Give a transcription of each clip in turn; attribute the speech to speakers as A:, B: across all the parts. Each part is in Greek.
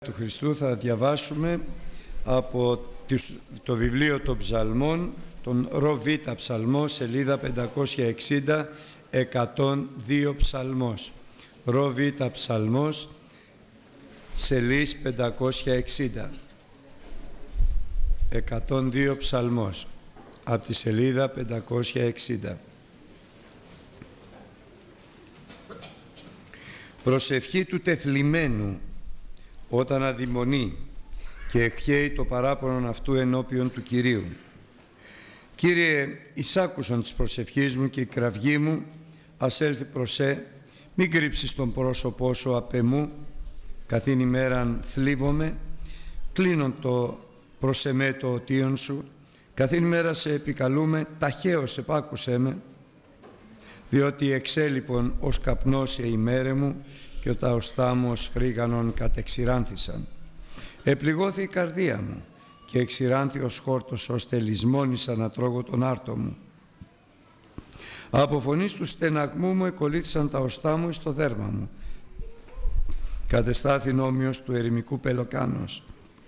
A: του Χριστού θα διαβάσουμε από το βιβλίο των Ψαλμών, τον ΡΒ ψαλμό, σελίδα 560, 102 ψαλμός. ΡΒ ψαλμός, σελίδα 560, 102 ψαλμός, από τη σελίδα 560. Προσευχή του τεθλιμμένου όταν αδειμονεί και εκχέει το παράπονον αυτού ενώπιον του Κυρίου. Κύριε, εισάκουσον της προσευχής μου και η κραυγή μου ας έλθει προς μην κρύψεις τον πρόσωπό σου απ' εμού, καθήν ημέραν θλίβομαι, κλείνον το προς εμέ το οτίον σου, καθήν ημέρα σε επικαλούμε, ταχαίως επάκουσέ με, διότι εξέλιπον ως καπνός η ημέρε μου και τα οστά μου ως φρίγανον κατεξηράνθησαν. Επληγώθη η καρδία μου και εξηράνθη ως χόρτος ως τελισμόνησα να τρώγω τον άρτο μου. Από φωνής του στεναγμού μου εκολύθησαν τα οστά μου εις το δέρμα μου. Κατεστάθην όμοιος του ερημικού πελοκάνος.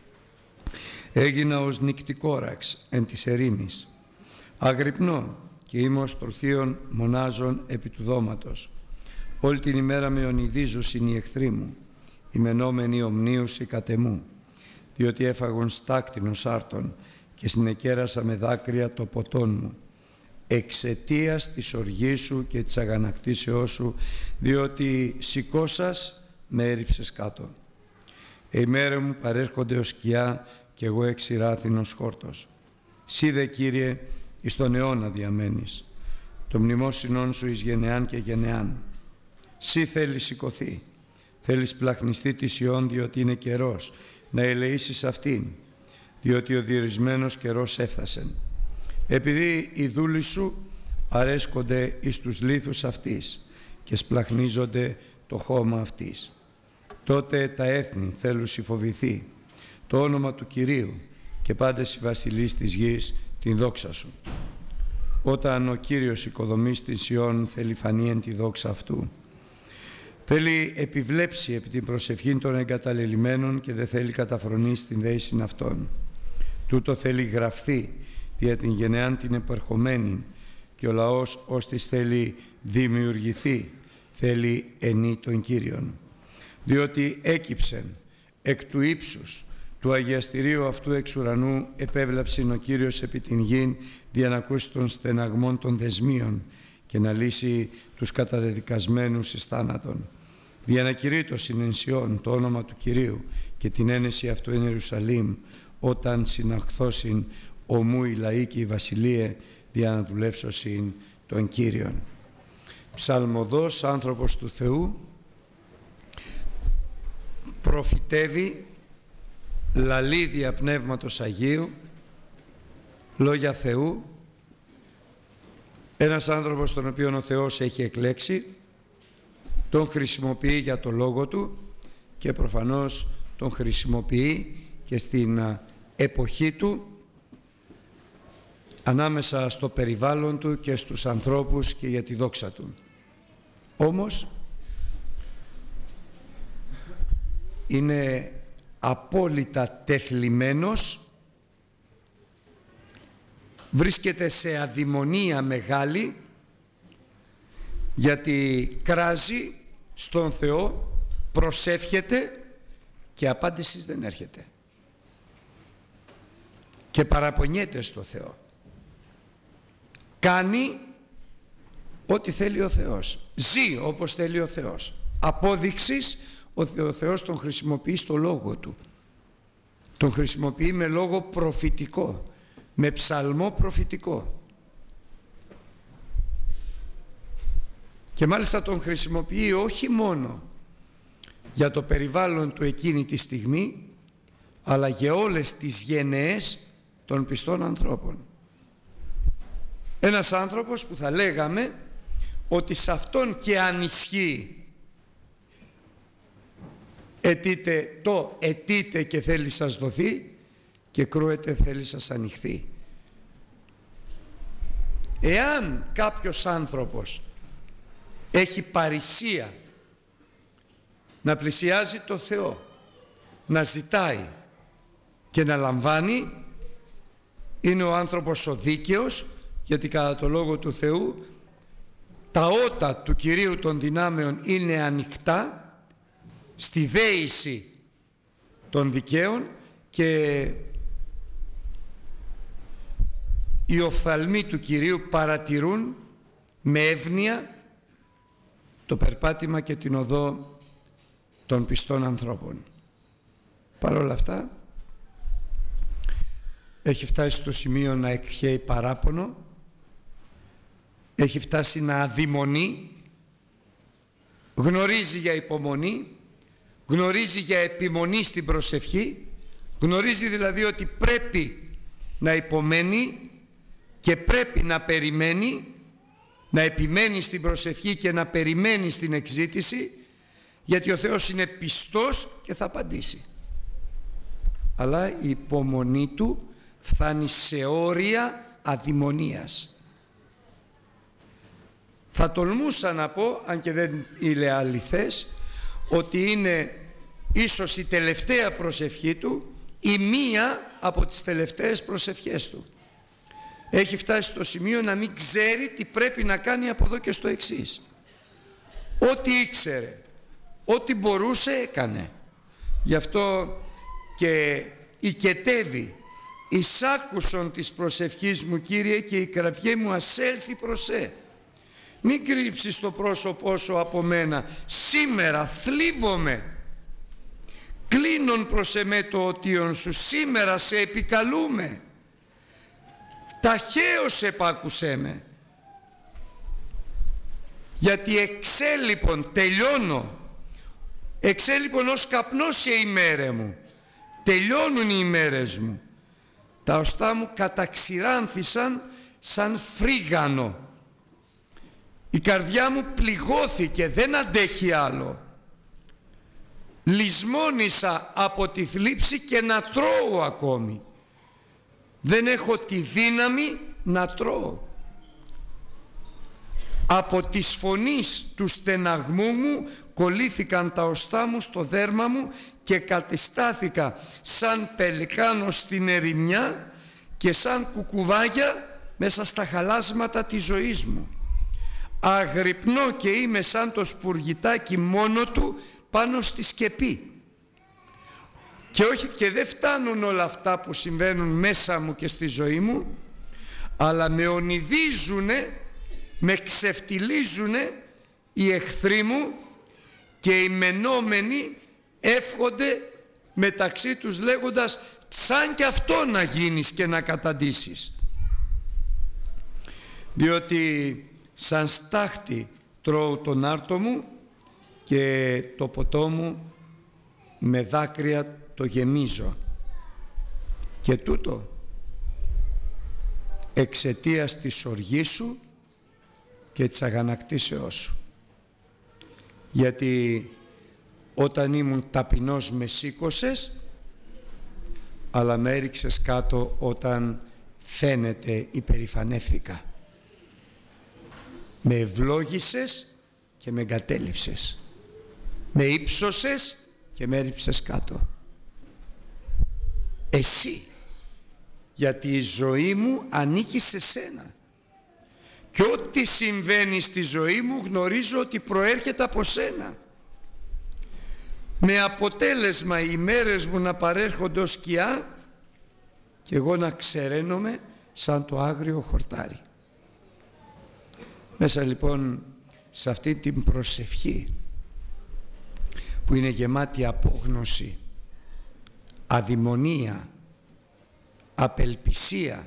A: Έγινα ως νυκτικόραξ εν της ερήμης. Αγρυπνώ και είμαι ως τρουθείων μονάζων επί του δώματος. Όλη την ημέρα με ονειδίζουσιν οι εχθροί μου, οι μενόμενοι ομνίουσι κατ' εμού, διότι έφαγον στάκτινος άρτων και συνεκέρασα με δάκρυα το ποτόν μου, εξαιτίας της οργής σου και της αγανακτήσεώς σου, διότι σηκώσας με έριψες κάτω. Οι μέρες μου παρέρχονται ως σκιά και εγώ εξηράθηνος χόρτος. Σύ δε, Κύριε, εις τον αιώνα διαμένεις, το μνημόσυνόν σου εις γενεάν και γενεάν. Σύ θέλεις σηκωθεί, θέλεις πλαχνιστεί της Ιών, διότι είναι καιρός να ελεήσεις αυτήν, διότι ο διορισμένος καιρός έφτασεν. Επειδή οι δούλοι σου αρέσκονται εις τους λίθους αυτής και σπλαχνίζονται το χώμα αυτής. Τότε τα έθνη θέλουν φοβηθεί το όνομα του Κυρίου και πάντες οι βασιλείς της γης την δόξα σου. Όταν ο Κύριος οικοδομείς την Σιών θέλει φανεί εν τη δόξα αυτού. Θέλει επιβλέψει επί την προσευχή των εγκαταλελειμμένων και δεν θέλει καταφρονεί στην δέησιν αυτών. Τούτο θέλει γραφθεί δια την γενεάν την επερχομένη και ο λαός ως της θέλει δημιουργηθεί, θέλει ενή των Κύριων. Διότι έκυψεν εκ του ύψους του αγιαστηρίου αυτού εξ ουρανού επέβλαψιν ο Κύριος επί την γην δια να ακούσει των στεναγμών των δεσμίων και να λύσει τους καταδεδικασμένους εις θάνατον. Δια να κηρύττωσιν εν Σιών το όνομα του Κυρίου και την ένεση αυτού εν Ιερουσαλήμ, όταν συναχθώσιν ομού οι λαοί και οι βασιλείε δια να δουλεύσωσιν τον Κύριον. Ψαλμοδός, άνθρωπος του Θεού, προφητεύει, λαλεί δια Πνεύματος Αγίου, λόγια Θεού, ένας άνθρωπος τον οποίο ο Θεός έχει εκλέξει, τον χρησιμοποιεί για το λόγο του και προφανώς τον χρησιμοποιεί και στην εποχή του, ανάμεσα στο περιβάλλον του και στους ανθρώπους και για τη δόξα του. Όμως είναι απόλυτα τεθλιμμένος, βρίσκεται σε αδειμονία μεγάλη, γιατί κράζει στον Θεό, προσεύχεται και απάντησης δεν έρχεται και παραπονιέται στο Θεό. Κάνει ό,τι θέλει ο Θεός, ζει όπως θέλει ο Θεός. Απόδειξης ότι ο Θεός τον χρησιμοποιεί στο λόγο του, τον χρησιμοποιεί με λόγο προφητικό, με ψαλμό προφητικό, και μάλιστα τον χρησιμοποιεί όχι μόνο για το περιβάλλον του εκείνη τη στιγμή, αλλά για όλες τις γενναίες των πιστών ανθρώπων. Ένας άνθρωπος που θα λέγαμε ότι σε αυτόν και αν ισχύει αιτείτε και θέλει σας δοθεί και κρούεται θέλει σας ανοιχθεί. Εάν κάποιος άνθρωπος έχει παρησία να πλησιάζει το Θεό, να ζητάει και να λαμβάνει, είναι ο άνθρωπος ο δίκαιος, γιατί κατά το Λόγο του Θεού τα ότα του Κυρίου των δυνάμεων είναι ανοιχτά στη δέηση των δικαίων και οι οφθαλμοί του Κυρίου παρατηρούν με εύνοια το περπάτημα και την οδό των πιστών ανθρώπων. Παρ' όλα αυτά έχει φτάσει στο σημείο να εκχέει παράπονο, έχει φτάσει να αδειμονεί, γνωρίζει για υπομονή, γνωρίζει για επιμονή στην προσευχή, γνωρίζει δηλαδή ότι πρέπει να υπομένει και πρέπει να περιμένει, να επιμένει στην προσευχή και να περιμένει στην εξζήτηση, γιατί ο Θεός είναι πιστός και θα απαντήσει. Αλλά η υπομονή του φτάνει σε όρια αδειμονίας. Θα τολμούσα να πω, αν και δεν είναι αληθές, ότι είναι ίσως η τελευταία προσευχή του ή μία από τις τελευταίες προσευχές του. Έχει φτάσει στο σημείο να μην ξέρει τι πρέπει να κάνει από εδώ και στο εξής. Ό,τι ήξερε, ό,τι μπορούσε έκανε. Γι' αυτό και οικετεύει: «Εισάκουσον της προσευχής μου, Κύριε, και η κραυγή μου ασέλθει προς σε. Μην κρύψεις το πρόσωπό σου από μένα. Σήμερα θλίβομαι. Κλείνον προς εμέ το οτίον σου. Σήμερα σε επικαλούμε. Ταχαίως επάκουσέ με. Γιατί εξέλιπον, τελειώνω. Εξέλιπον ως καπνός σε ημέρε μου. Τελειώνουν οι ημέρες μου. Τα οστά μου καταξηράνθησαν σαν φρίγανο. Η καρδιά μου πληγώθηκε, δεν αντέχει άλλο. Λυσμόνησα από τη θλίψη και να τρώω ακόμη. Δεν έχω τη δύναμη να τρώω. Από της φωνής του στεναγμού μου κολλήθηκαν τα οστά μου στο δέρμα μου και κατεστάθηκα σαν πελικάνος στην ερημιά και σαν κουκουβάγια μέσα στα χαλάσματα της ζωής μου. Αγρυπνώ και είμαι σαν το σπουργητάκι μόνο του πάνω στη σκεπή. Και δεν φτάνουν όλα αυτά που συμβαίνουν μέσα μου και στη ζωή μου, αλλά με ονειδίζουνε, με ξεφτιλίζουνε οι εχθροί μου και οι μενόμενοι εύχονται μεταξύ τους λέγοντας: σαν και αυτό να γίνεις και να καταντήσεις. Διότι σαν στάχτη τρώω τον άρτο μου και το ποτό μου με δάκρυα το γεμίζω. Και τούτο εξαιτίας της οργής σου και της αγανακτήσεώς σου. Γιατί όταν ήμουν ταπεινός με σήκωσες, αλλά με έριξες κάτω όταν φαίνεται υπερηφανεύθηκα. Με ευλόγησες και με εγκατέλειψες. Με ύψωσες και με έριψες κάτω. Εσύ, γιατί η ζωή μου ανήκει σε σένα. Και ό,τι συμβαίνει στη ζωή μου γνωρίζω ότι προέρχεται από σένα. Με αποτέλεσμα οι μέρες μου να παρέρχονται ως σκιά και εγώ να ξεραίνομαι σαν το άγριο χορτάρι. Μέσα λοιπόν σε αυτή την προσευχή που είναι γεμάτη απόγνωση, αδειμονία, απελπισία,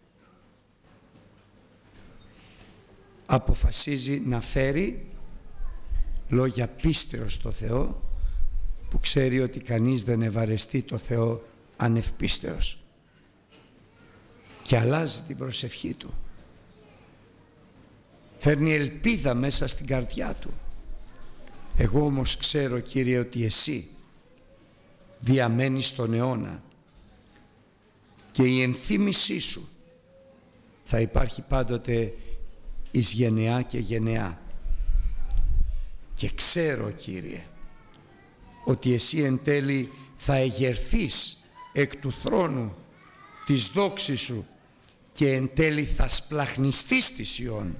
A: αποφασίζει να φέρει λόγια πίστεως στο Θεό, που ξέρει ότι κανείς δεν ευαρεστεί το Θεό ανευπίστεως, και αλλάζει την προσευχή του. Φέρνει ελπίδα μέσα στην καρδιά του. Εγώ όμως ξέρω, Κύριε, ότι Εσύ διαμένεις στον αιώνα και η ενθύμησή Σου θα υπάρχει πάντοτε εις γενεά και γενεά. Και ξέρω, Κύριε, ότι εσύ εν τέλει θα εγερθείς εκ του θρόνου της δόξης σου και εν τέλει θα σπλαχνιστείς στη Σιών.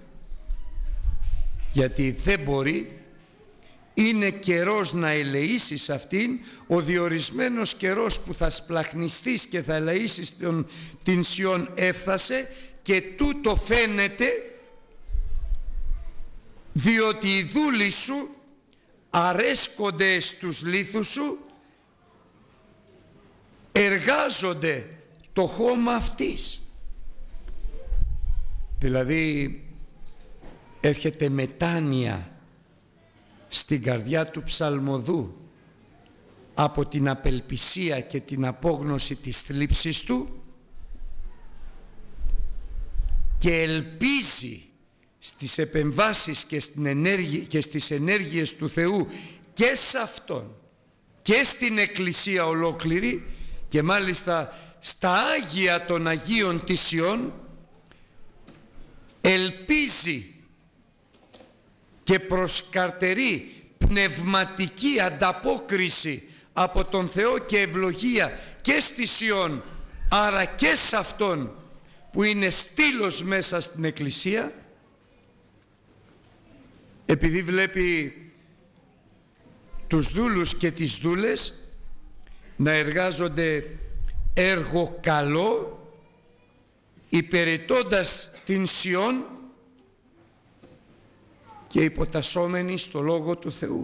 A: Γιατί δεν μπορεί, είναι καιρός να ελεήσεις αυτήν, ο διορισμένος καιρός που θα σπλαχνιστείς και θα ελεήσεις την Σιών έφτασε, και τούτο φαίνεται διότι οι δούλοι σου αρέσκονται στους λίθους σου, εργάζονται το χώμα αυτής. Δηλαδή έρχεται μετάνοια στην καρδιά του ψαλμοδού από την απελπισία και την απόγνωση της θλίψης του και ελπίζει στις επεμβάσεις και στις ενέργειες του Θεού και σε Αυτόν και στην Εκκλησία ολόκληρη, και μάλιστα στα Άγια των Αγίων της Σιών, ελπίζει και προσκαρτερεί πνευματική ανταπόκριση από τον Θεό και ευλογία και στη Σιών, άρα και σε Αυτόν που είναι στήλος μέσα στην Εκκλησία, επειδή βλέπει τους δούλους και τις δούλες να εργάζονται έργο καλό, υπηρετώντας την Σιών και υποτασσόμενοι στο Λόγο του Θεού,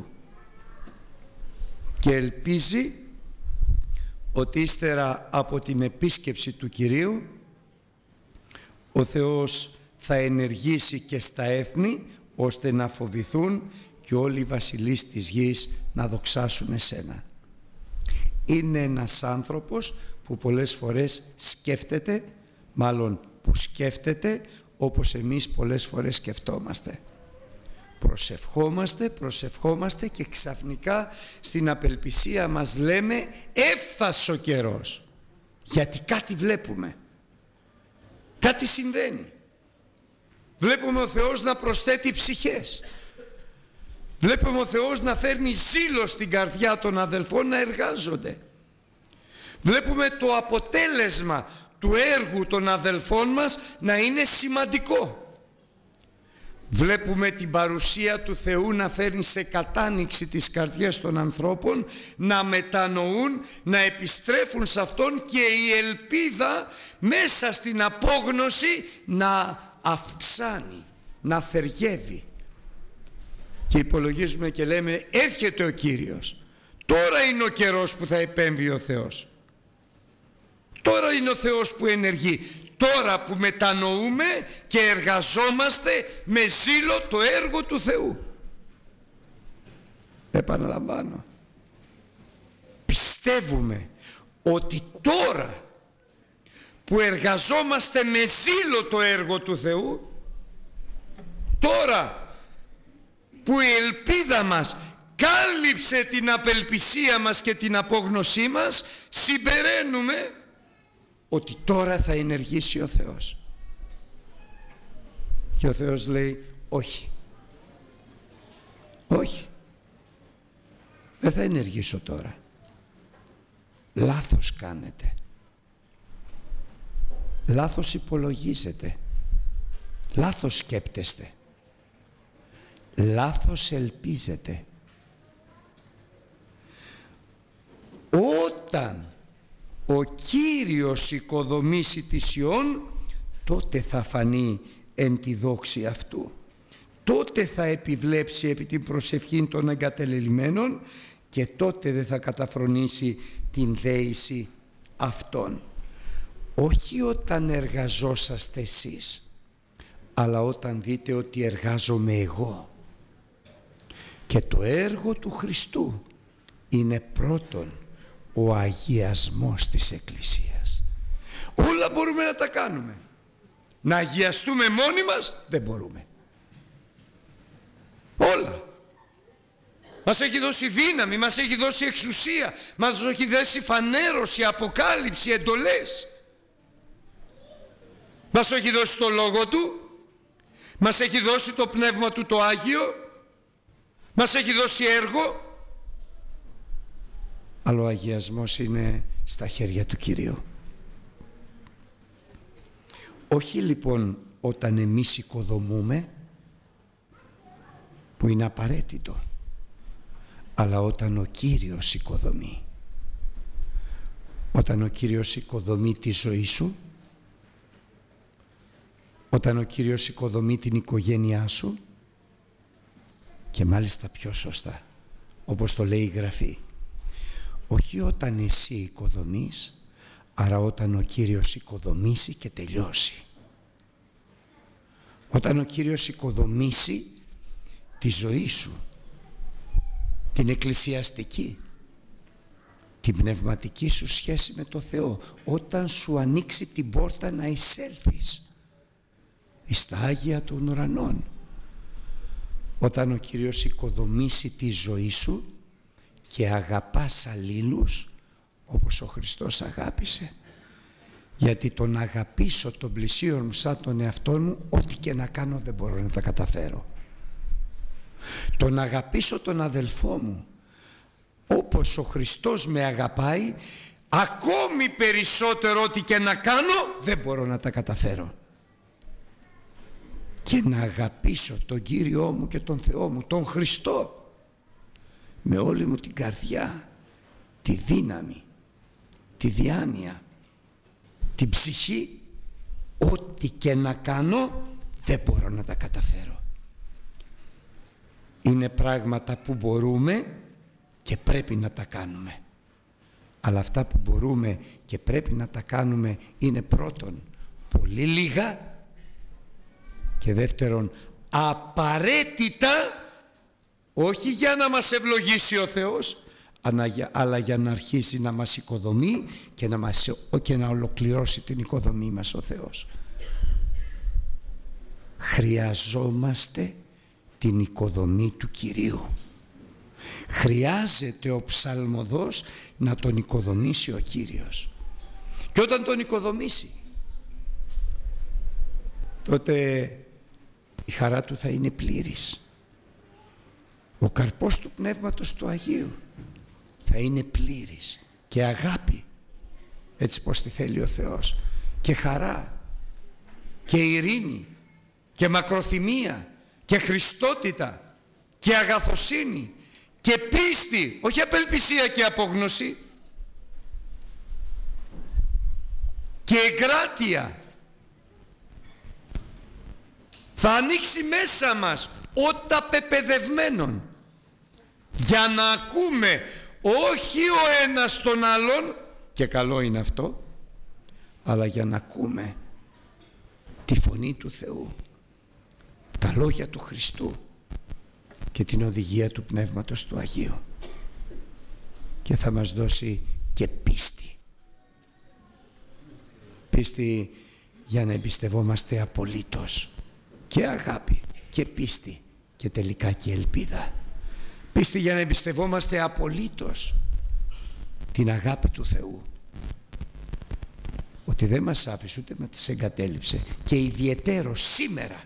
A: και ελπίζει ότι ύστερα από την επίσκεψη του Κυρίου ο Θεός θα ενεργήσει και στα έθνη, ώστε να φοβηθούν και όλοι οι βασιλείς της γης να δοξάσουν εσένα. Είναι ένας άνθρωπος που πολλές φορές σκέφτεται, μάλλον που σκέφτεται όπως εμείς πολλές φορές σκεφτόμαστε. Προσευχόμαστε και ξαφνικά στην απελπισία μας λέμε έφθασε ο καιρός, γιατί κάτι βλέπουμε, κάτι συμβαίνει. Βλέπουμε ο Θεός να προσθέτει ψυχές, βλέπουμε ο Θεός να φέρνει ζήλο στην καρδιά των αδελφών να εργάζονται, βλέπουμε το αποτέλεσμα του έργου των αδελφών μας να είναι σημαντικό. Βλέπουμε την παρουσία του Θεού να φέρνει σε κατάνοιξη τις καρδιές των ανθρώπων, να μετανοούν, να επιστρέφουν σε Αυτόν, και η ελπίδα μέσα στην απόγνωση να αυξάνει, να θεργεύει. Και υπολογίζουμε και λέμε έρχεται ο Κύριος, τώρα είναι ο καιρός που θα επέμβει ο Θεός, τώρα είναι ο Θεός που ενεργεί, τώρα που μετανοούμε και εργαζόμαστε με ζήλο το έργο του Θεού. Επαναλαμβάνω, πιστεύουμε ότι τώρα που εργαζόμαστε με ζήλο το έργο του Θεού, τώρα που η ελπίδα μας κάλυψε την απελπισία μας και την απόγνωσή μας, συμπεραίνουμε ότι τώρα θα ενεργήσει ο Θεός. Και ο Θεός λέει όχι, όχι, δεν θα ενεργήσω τώρα, λάθος κάνετε, λάθος υπολογίζετε, λάθος σκέπτεστε, λάθος ελπίζετε. Όταν ο Κύριος οικοδομήσει τη Σιών, τότε θα φανεί εν τη δόξη αυτού, τότε θα επιβλέψει επί την προσευχή των εγκατελελειμμένων, και τότε δεν θα καταφρονήσει την δέηση αυτών. Όχι όταν εργαζόσαστε εσείς, αλλά όταν δείτε ότι εργάζομαι εγώ. Και το έργο του Χριστού είναι πρώτον ο αγιασμός της Εκκλησίας. Όλα μπορούμε να τα κάνουμε. Να αγιαστούμε μόνοι μας δεν μπορούμε. Όλα. Μας έχει δώσει δύναμη, μας έχει δώσει εξουσία, μας έχει δώσει φανέρωση, αποκάλυψη, εντολές. Μας έχει δώσει το Λόγο Του, μας έχει δώσει το Πνεύμα Του το Άγιο, μας έχει δώσει έργο. αλλά ο αγιασμός είναι στα χέρια του Κυρίου. Όχι λοιπόν όταν εμείς οικοδομούμε, που είναι απαραίτητο, αλλά όταν ο Κύριος οικοδομεί. Όταν ο Κύριος οικοδομεί τη ζωή σου, όταν ο Κύριος οικοδομεί την οικογένειά σου, και μάλιστα πιο σωστά, όπως το λέει η Γραφή, όχι όταν εσύ οικοδομείς, αλλά όταν ο Κύριος οικοδομήσει και τελειώσει. Όταν ο Κύριος οικοδομήσει τη ζωή σου, την εκκλησιαστική, την πνευματική σου σχέση με το Θεό, όταν σου ανοίξει την πόρτα να εισέλθεις εις τα Άγια των ουρανών, όταν ο Κύριος οικοδομήσει τη ζωή σου και αγαπάς αλλήλους όπως ο Χριστός αγάπησε, γιατί τον αγαπήσω τον πλησίον μου σαν τον εαυτό μου, ό,τι και να κάνω δεν μπορώ να τα καταφέρω. Τον αγαπήσω τον αδελφό μου όπως ο Χριστός με αγαπάει, ακόμη περισσότερο ό,τι και να κάνω δεν μπορώ να τα καταφέρω. Και να αγαπήσω τον Κύριό μου και τον Θεό μου, τον Χριστό, με όλη μου την καρδιά, τη δύναμη, τη διάνοια, την ψυχή, ό,τι και να κάνω δεν μπορώ να τα καταφέρω. Είναι πράγματα που μπορούμε και πρέπει να τα κάνουμε, αλλά αυτά που μπορούμε και πρέπει να τα κάνουμε είναι πρώτον πολύ λίγα και δεύτερον απαραίτητα, όχι για να μας ευλογήσει ο Θεός, αλλά για να αρχίσει να μας οικοδομεί και να ολοκληρώσει την οικοδομή μας ο Θεός. Χρειαζόμαστε την οικοδομή του Κυρίου. Χρειάζεται ο ψαλμοδός να τον οικοδομήσει ο Κύριος. Και όταν τον οικοδομήσει, τότε η χαρά του θα είναι πλήρης. Ο καρπός του Πνεύματος του Αγίου θα είναι πλήρης και αγάπη, έτσι πως τη θέλει ο Θεός, και χαρά και ειρήνη και μακροθυμία και χριστότητα και αγαθοσύνη και πίστη, όχι απελπισία και απόγνωση, και εγκράτεια. Θα ανοίξει μέσα μας ότα πεπαιδευμένων για να ακούμε όχι ο ένας τον άλλον, και καλό είναι αυτό, αλλά για να ακούμε τη φωνή του Θεού, τα λόγια του Χριστού και την οδηγία του Πνεύματος του Αγίου, και θα μας δώσει και πίστη. Πίστη για να εμπιστευόμαστε απολύτως, και αγάπη και πίστη και τελικά και ελπίδα. Πίστη για να εμπιστευόμαστε απολύτως την αγάπη του Θεού, ότι δεν μας άφησε ούτε μας εγκατέλειψε, και ιδιαιτέρως σήμερα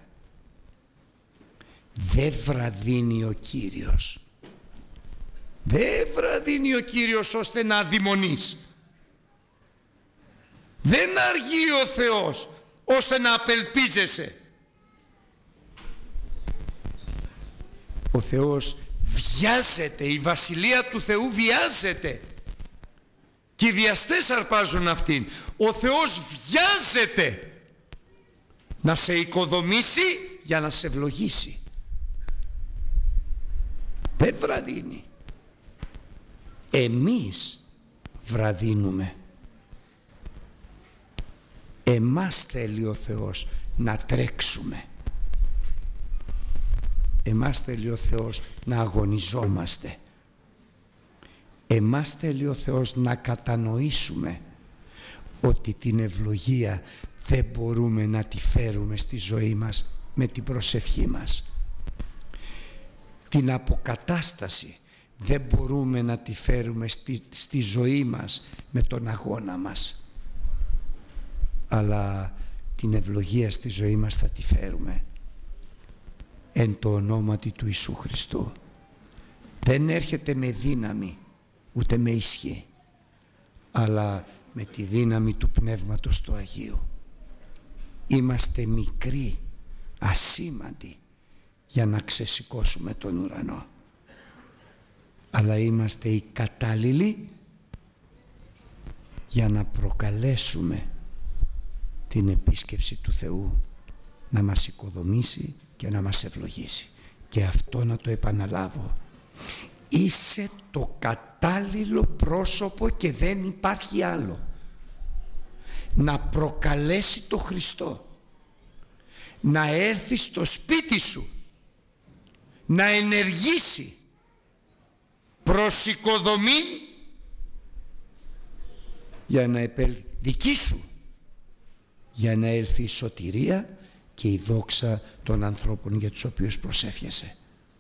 A: δεν βραδύνει ο Κύριος. Δεν βραδύνει ο Κύριος ώστε να αδειμονείς. Δεν αργεί ο Θεός ώστε να απελπίζεσαι. Ο Θεός βιάζεται, η βασιλεία του Θεού βιάζεται, και οι βιαστές αρπάζουν αυτήν. Ο Θεός βιάζεται να σε οικοδομήσει για να σε ευλογήσει. Δεν βραδύνει. Εμείς βραδύνουμε. Εμάς θέλει ο Θεός να τρέξουμε. Εμάς θέλει ο Θεός να αγωνιζόμαστε. Εμάς θέλει ο Θεός να κατανοήσουμε ότι την ευλογία δεν μπορούμε να τη φέρουμε στη ζωή μας με την προσευχή μας. Την αποκατάσταση δεν μπορούμε να τη φέρουμε στη ζωή μας με τον αγώνα μας. Αλλά την ευλογία στη ζωή μας θα τη φέρουμε εν το ονόματι του Ιησού Χριστού. Δεν έρχεται με δύναμη, ούτε με ισχύ, αλλά με τη δύναμη του Πνεύματος του Αγίου. Είμαστε μικροί, ασήμαντοι για να ξεσηκώσουμε τον ουρανό, αλλά είμαστε οι κατάλληλοι για να προκαλέσουμε την επίσκεψη του Θεού να μας οικοδομήσει και να μας ευλογήσει. Και αυτό να το επαναλάβω: είσαι το κατάλληλο πρόσωπο και δεν υπάρχει άλλο να προκαλέσει το Χριστό να έρθει στο σπίτι σου, να ενεργήσει προς οικοδομή για να επέλθει δική σου, για να έλθει η σωτηρία και η δόξα των ανθρώπων για τους οποίους προσεύχεσαι.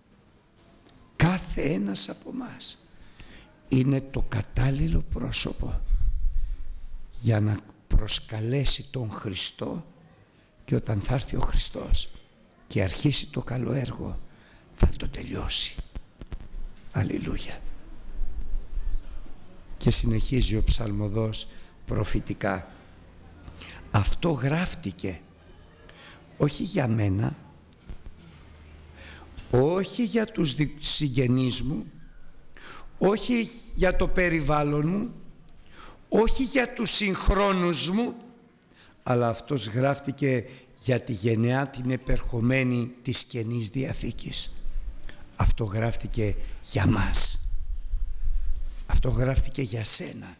A: Κάθε ένας από μας είναι το κατάλληλο πρόσωπο για να προσκαλέσει τον Χριστό, και όταν θα έρθει ο Χριστός και αρχίσει το καλό έργο θα το τελειώσει. Αλληλούια. Και συνεχίζει ο ψαλμοδός προφητικά: αυτό γράφτηκε όχι για μένα, όχι για τους συγγενείς μου, όχι για το περιβάλλον μου, όχι για τους συγχρόνους μου, αλλά αυτός γράφτηκε για τη γενεά την επερχομένη της Καινής Διαθήκης. Αυτό γράφτηκε για μας. Αυτό γράφτηκε για σένα.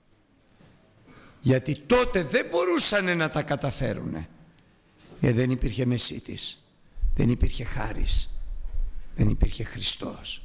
A: Γιατί τότε δεν μπορούσαν να τα καταφέρουνε. Δεν υπήρχε Μεσίτης, δεν υπήρχε Χάρις, δεν υπήρχε Χριστός.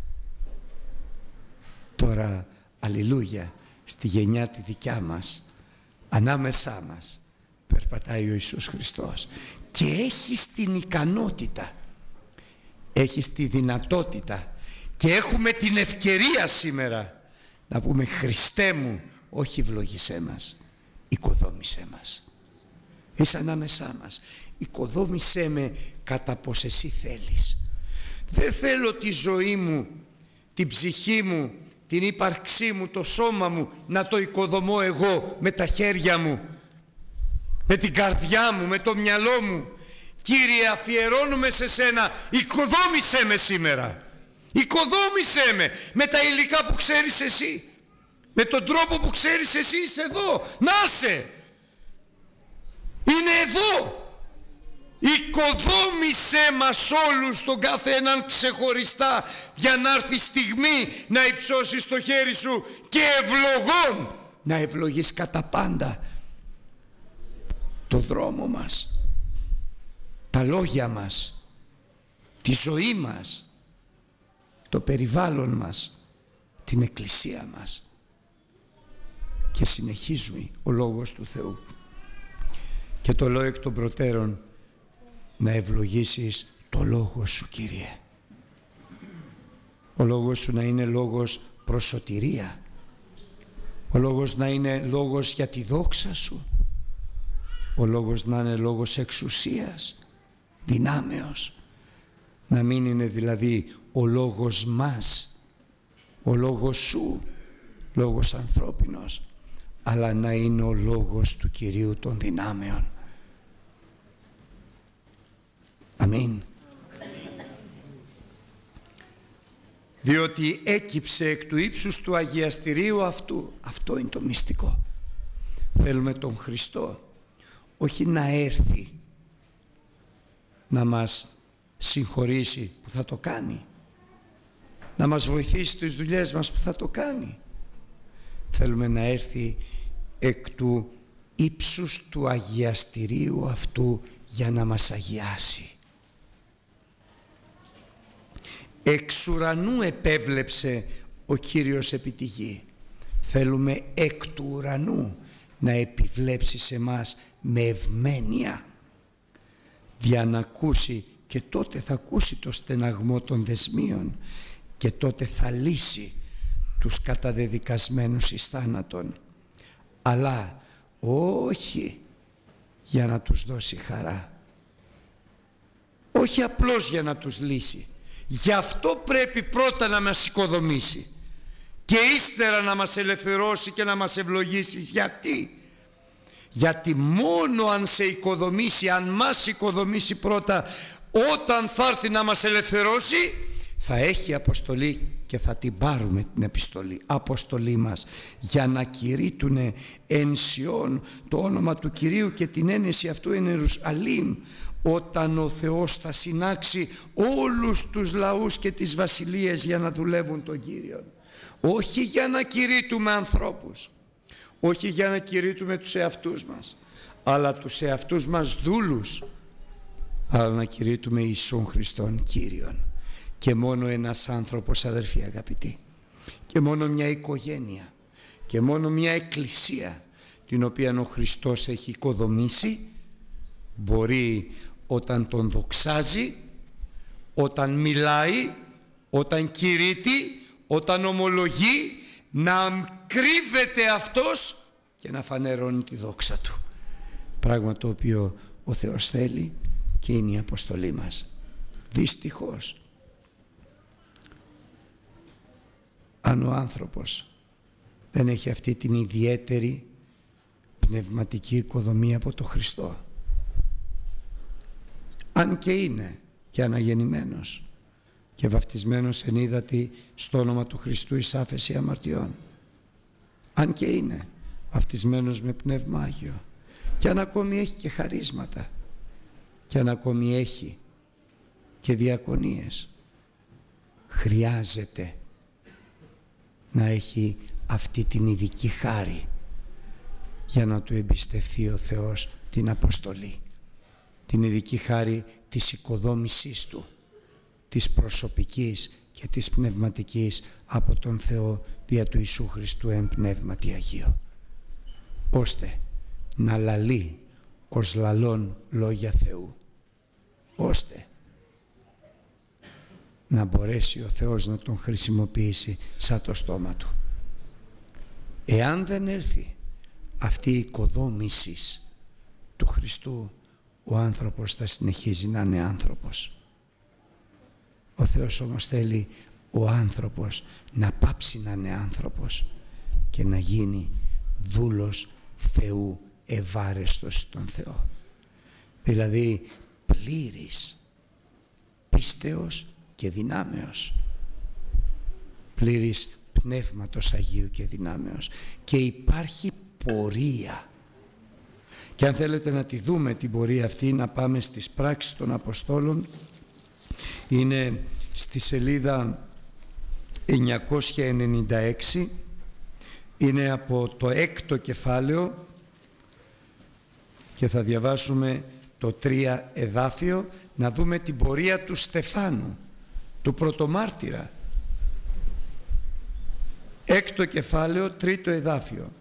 A: Τώρα, αλληλούια, στη γενιά τη δικιά μας, ανάμεσά μας περπατάει ο Ιησούς Χριστός και έχεις την ικανότητα, έχεις τη δυνατότητα και έχουμε την ευκαιρία σήμερα να πούμε: Χριστέ μου, όχι ευλογήσέ μας, οικοδόμησέ μας. Είσαι ανάμεσά μας, οικοδόμησέ με κατά πως εσύ θέλεις. Δεν θέλω τη ζωή μου, την ψυχή μου, την ύπαρξή μου, το σώμα μου να το οικοδομώ εγώ με τα χέρια μου, με την καρδιά μου, με το μυαλό μου. Κύριε, αφιερώνουμε σε σένα, οικοδόμησέ με σήμερα. Οικοδόμησέ με τα υλικά που ξέρεις εσύ, με τον τρόπο που ξέρεις εσύ. Είσαι εδώ, να είσαι, είναι εδώ. Οικοδόμησέ μας όλους, τον κάθε έναν ξεχωριστά, για να έρθει η στιγμή να υψώσεις το χέρι σου και ευλογών να ευλογείς κατά πάντα το δρόμο μας, τα λόγια μας, τη ζωή μας, το περιβάλλον μας, την εκκλησία μας. Και συνεχίζει ο Λόγος του Θεού: και το λέω εκ των προτέρων, να ευλογήσεις το Λόγο σου, Κύριε. Ο Λόγος σου να είναι λόγος προς σωτηρία, ο Λόγος να είναι λόγος για τη δόξα σου, ο Λόγος να είναι λόγος εξουσίας, δυνάμεως, να μην είναι δηλαδή ο λόγος μας, ο λόγος σου, λόγος ανθρώπινος, αλλά να είναι ο λόγος του Κυρίου των δυνάμεων. Αμήν. Διότι έκυψε εκ του ύψους του αγιαστηρίου αυτού. Αυτό είναι το μυστικό. Θέλουμε τον Χριστό όχι να έρθει να μας συγχωρήσει, που θα το κάνει, να μας βοηθήσει στις δουλειές μας, που θα το κάνει. Θέλουμε να έρθει εκ του ύψους του αγιαστηρίου αυτού για να μας αγιάσει. Εξ ουρανού επέβλεψε ο Κύριος επί τη γη. Θέλουμε εκ του ουρανού να επιβλέψει σε μας με ευμένεια, για να ακούσει, και τότε θα ακούσει το στεναγμό των δεσμίων, και τότε θα λύσει τους καταδεδικασμένους εις θάνατον, αλλά όχι για να τους δώσει χαρά, όχι απλώς για να τους λύσει. Γι' αυτό πρέπει πρώτα να μας οικοδομήσει, και ύστερα να μας ελευθερώσει και να μας ευλογήσει. Γιατί μόνο αν σε οικοδομήσει, αν μας οικοδομήσει πρώτα, όταν θα έρθει να μας ελευθερώσει, θα έχει αποστολή και θα την πάρουμε την αποστολή μας, για να κηρύττουνε εν Σιών το όνομα του Κυρίου και την ένεση αυτού εν Ιερουσαλήμ, όταν ο Θεός θα συνάξει όλους τους λαούς και τις βασιλείες για να δουλεύουν τον Κύριον. Όχι για να κηρύττουμε ανθρώπους, όχι για να κηρύττουμε τους εαυτούς μας, αλλά τους εαυτούς μας δούλους, αλλά να κηρύττουμε Ιησούν Χριστόν Κύριον. Και μόνο ένας άνθρωπος, αδερφοί αγαπητοί, και μόνο μια οικογένεια και μόνο μια εκκλησία την οποία ο Χριστός έχει οικοδομήσει, μπορεί όταν τον δοξάζει, όταν μιλάει, όταν κηρύττει, όταν ομολογεί, να κρύβεται αυτός και να φανερώνει τη δόξα του. Πράγμα το οποίο ο Θεός θέλει και είναι η αποστολή μας. Δυστυχώς, αν ο άνθρωπος δεν έχει αυτή την ιδιαίτερη πνευματική οικοδομή από τον Χριστό, αν και είναι και αναγεννημένος και βαφτισμένος εν ύδατι στο όνομα του Χριστού εις άφεση αμαρτιών, αν και είναι βαφτισμένος με Πνεύμα Άγιο, και αν ακόμη έχει και χαρίσματα, και αν ακόμη έχει και διακονίες, χρειάζεται να έχει αυτή την ειδική χάρη για να του εμπιστευθεί ο Θεός την αποστολή, την ειδική χάρη της οικοδόμησής του, της προσωπικής και της πνευματικής από τον Θεό δια του Ιησού Χριστού εν Πνεύματι Αγίο, ώστε να λαλεί ως λαλών λόγια Θεού, ώστε να μπορέσει ο Θεός να τον χρησιμοποιήσει σαν το στόμα του. Εάν δεν έλθει αυτή η οικοδόμηση του Χριστού, ο άνθρωπος θα συνεχίζει να είναι άνθρωπος. Ο Θεός όμως θέλει ο άνθρωπος να πάψει να είναι άνθρωπος και να γίνει δούλος Θεού, ευάρεστος στον Θεό. Δηλαδή πλήρης πίστεως και δυνάμεως, πλήρης Πνεύματος Αγίου και δυνάμεως, και υπάρχει πορεία. Και αν θέλετε να τη δούμε την πορεία αυτή, να πάμε στις πράξεις των Αποστόλων. Είναι στη σελίδα 996, είναι από το 6ο κεφάλαιο και θα διαβάσουμε το 3 εδάφιο, να δούμε την πορεία του Στεφάνου, του πρωτομάρτυρα. 6ο κεφάλαιο, 3ο εδάφιο.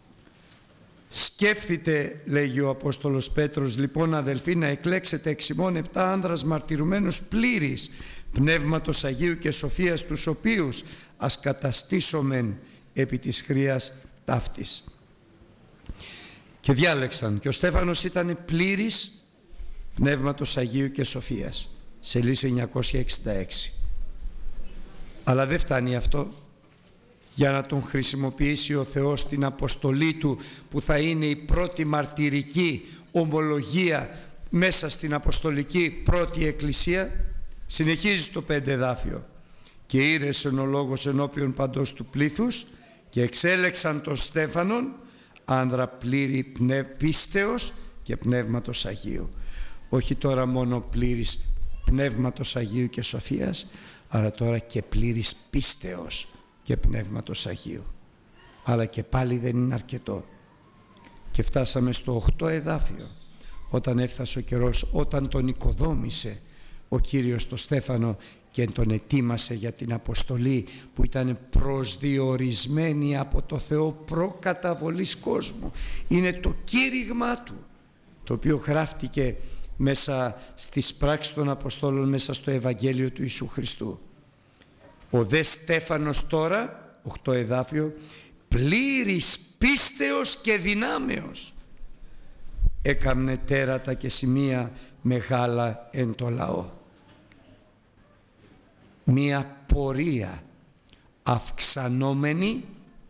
A: Σκέφτητε, λέγει ο Απόστολος Πέτρος, λοιπόν αδελφοί, να εκλέξετε εξ ημών 7 άνδρας μαρτυρουμένους πλήρης Πνεύματος Αγίου και σοφίας, τους οποίους ας καταστήσομεν επί της χρείας ταύτης. Και διάλεξαν, και ο Στέφανος ήταν πλήρης Πνεύματος Αγίου και σοφίας, σελίδα 966. Αλλά δεν φτάνει αυτό. Για να τον χρησιμοποιήσει ο Θεός στην αποστολή του, που θα είναι η πρώτη μαρτυρική ομολογία μέσα στην αποστολική πρώτη εκκλησία, συνεχίζει το 5 εδάφιο. Και ήρεσεν ο λόγος ενώπιον παντός του πλήθους και εξέλεξαν τον Στέφανον, άνδρα πλήρη πίστεως και Πνεύματος Αγίου. Όχι τώρα μόνο πλήρης Πνεύματος Αγίου και σοφίας, αλλά τώρα και πλήρης πίστεως και Πνεύματος Αγίου. Αλλά και πάλι δεν είναι αρκετό. Και φτάσαμε στο 8ο εδάφιο, όταν έφτασε ο καιρός, όταν τον οικοδόμησε ο Κύριος τον Στέφανο και τον ετοίμασε για την αποστολή που ήταν προσδιορισμένη από το Θεό προκαταβολής κόσμου. Είναι το κήρυγμά του, το οποίο γράφτηκε μέσα στις πράξεις των Αποστόλων, μέσα στο Ευαγγέλιο του Ιησού Χριστού. Ο δε Στέφανος τώρα, 8 εδάφιο, πλήρης πίστεως και δυνάμεως, έκαμνε τέρατα και σημεία μεγάλα εν το λαό. Μία πορεία αυξανόμενοι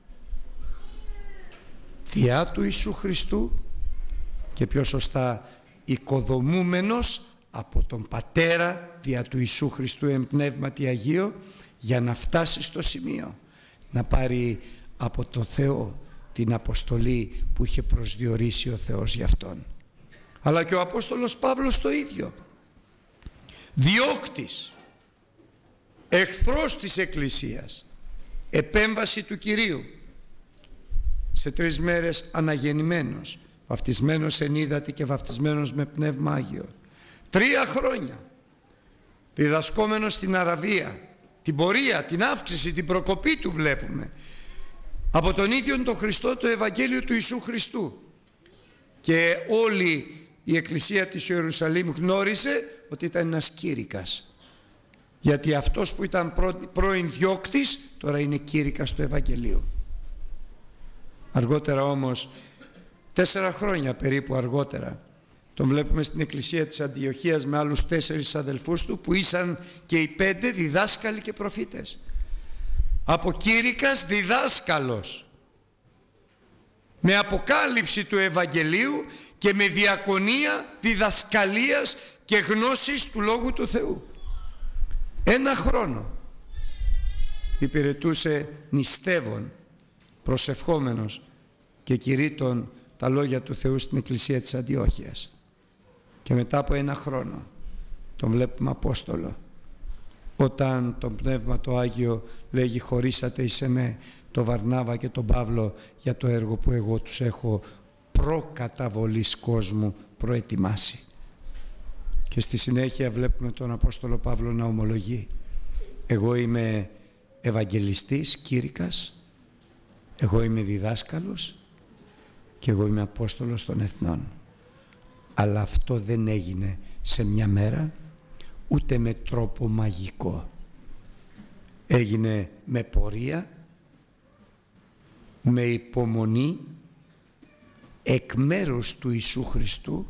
A: διά του Ιησού Χριστού και πιο σωστά οικοδομούμενος από τον Πατέρα δια του Ιησού Χριστού εν πνεύματι Αγίο, για να φτάσει στο σημείο να πάρει από το Θεό την αποστολή που είχε προσδιορίσει ο Θεός για αυτόν. Αλλά και ο Απόστολος Παύλος το ίδιο, διώκτης, εχθρός της Εκκλησίας, επέμβαση του Κυρίου, σε 3 μέρες αναγεννημένος, βαφτισμένος εν ύδατη και βαφτισμένος με Πνεύμα Άγιο, 3 χρόνια διδασκόμενος στην Αραβία, την πορεία, την αύξηση, την προκοπή του βλέπουμε από τον ίδιο τον Χριστό, το Ευαγγέλιο του Ιησού Χριστού, και όλη η Εκκλησία της Ιερουσαλήμ γνώριζε ότι ήταν ένας κήρυκας, γιατί αυτός που ήταν πρώην διώκτης τώρα είναι κήρυκας του Ευαγγελίου. Αργότερα όμως, 4 χρόνια περίπου αργότερα, τον βλέπουμε στην εκκλησία της Αντιοχίας με άλλους 4 αδελφούς του, που ήσαν και οι 5 διδάσκαλοι και προφήτες. Από κήρυκας διδάσκαλος, με αποκάλυψη του Ευαγγελίου και με διακονία διδασκαλίας και γνώσης του Λόγου του Θεού. 1 χρόνο υπηρετούσε νηστεύων, προσευχόμενος και κηρύττων τα λόγια του Θεού στην εκκλησία της Αντιόχειας. Και μετά από 1 χρόνο τον βλέπουμε Απόστολο, όταν το Πνεύμα το Άγιο λέγει χωρίσατε εις εμέ το Βαρνάβα και τον Παύλο για το έργο που εγώ τους έχω προκαταβολής κόσμου προετοιμάσει. Και στη συνέχεια βλέπουμε τον Απόστολο Παύλο να ομολογεί: εγώ είμαι Ευαγγελιστής, κήρυκας, εγώ είμαι διδάσκαλος και εγώ είμαι Απόστολος των Εθνών. Αλλά αυτό δεν έγινε σε μια μέρα, ούτε με τρόπο μαγικό. Έγινε με πορεία, με υπομονή εκ μέρους του Ιησού Χριστού,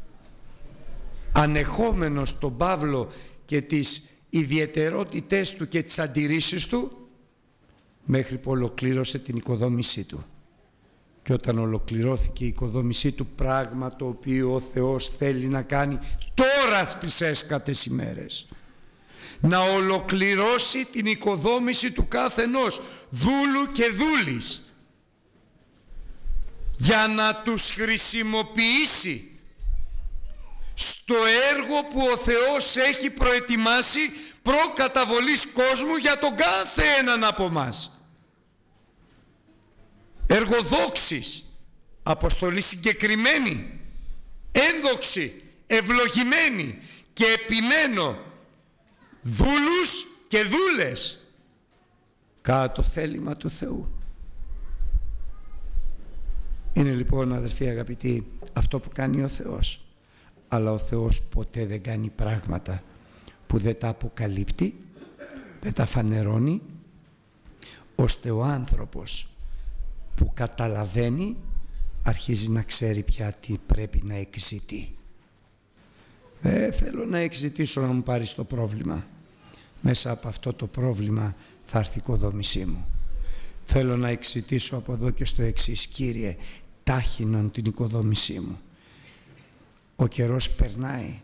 A: ανεχόμενος τον Παύλο και τις ιδιαιτερότητες του και τις αντιρρήσεις του, μέχρι που ολοκλήρωσε την οικοδόμησή του. Και όταν ολοκληρώθηκε η οικοδόμησή του, πράγμα το οποίο ο Θεός θέλει να κάνει τώρα στις έσκατες ημέρες, να ολοκληρώσει την οικοδόμηση του καθενός δούλου και δούλης, για να τους χρησιμοποιήσει στο έργο που ο Θεός έχει προετοιμάσει προκαταβολής κόσμου για τον κάθε έναν από μας. Εργοδόξης, αποστολή συγκεκριμένη, ένδοξη, ευλογημένη, και επιμένω δούλους και δούλες κατά το θέλημα του Θεού. Είναι λοιπόν, αδελφοί αγαπητοί, αυτό που κάνει ο Θεός. Αλλά ο Θεός ποτέ δεν κάνει πράγματα που δεν τα αποκαλύπτει, δεν τα φανερώνει, ώστε ο άνθρωπος που καταλαβαίνει αρχίζει να ξέρει πια τι πρέπει να εξητεί. Δεν θέλω να εξητήσω να μου πάρεις το πρόβλημα. Μέσα από αυτό το πρόβλημα θα έρθει η οικοδόμησή μου. Θέλω να εξητήσω από εδώ και στο εξής: Κύριε, τάχυνον την οικοδόμησή μου. Ο καιρός περνάει.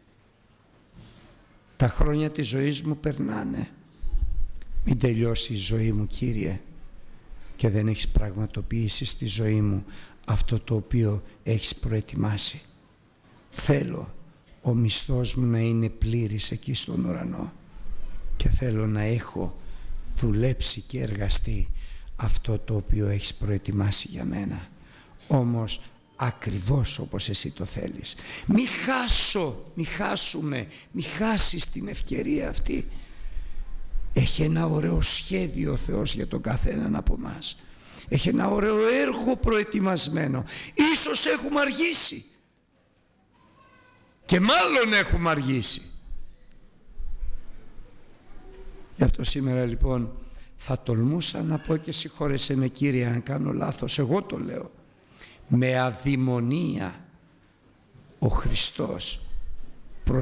A: Τα χρόνια της ζωής μου περνάνε. Μην τελειώσει η ζωή μου, Κύριε, και δεν έχεις πραγματοποιήσει στη ζωή μου αυτό το οποίο έχεις προετοιμάσει. Θέλω ο μισθός μου να είναι πλήρης εκεί στον ουρανό και θέλω να έχω δουλέψει και εργαστεί αυτό το οποίο έχεις προετοιμάσει για μένα. Όμως ακριβώς όπως εσύ το θέλεις. Μη χάσεις την ευκαιρία αυτή. Έχει ένα ωραίο σχέδιο ο Θεός για τον καθέναν από μας. Έχει ένα ωραίο έργο προετοιμασμένο. Ίσως έχουμε αργήσει. Και μάλλον έχουμε αργήσει. Γι' αυτό σήμερα λοιπόν θα τολμούσα να πω, και συγχώρεσέ με Κύριε αν κάνω λάθος, εγώ το λέω, με αδειμονία ο Χριστός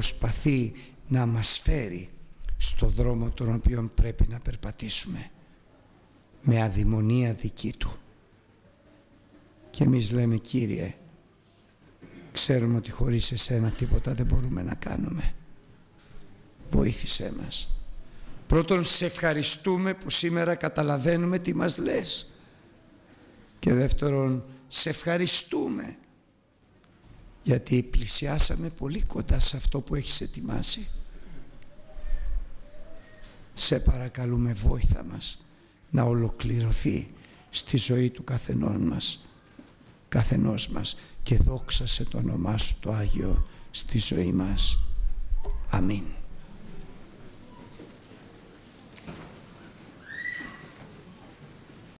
A: προσπαθεί να μας φέρει στο δρόμο τον οποίο πρέπει να περπατήσουμε. με αδειμονία δική του. Και εμείς λέμε, Κύριε, ξέρουμε ότι χωρίς εσένα τίποτα δεν μπορούμε να κάνουμε. Βοήθησέ μας. Πρώτον, σε ευχαριστούμε που σήμερα καταλαβαίνουμε τι μας λες. Και δεύτερον, σε ευχαριστούμε γιατί πλησιάσαμε πολύ κοντά σε αυτό που έχεις ετοιμάσει. Σε παρακαλούμε, βόηθα μας να ολοκληρωθεί στη ζωή του καθενός μας και δόξασε το όνομά σου το Άγιο στη ζωή μας. Αμήν.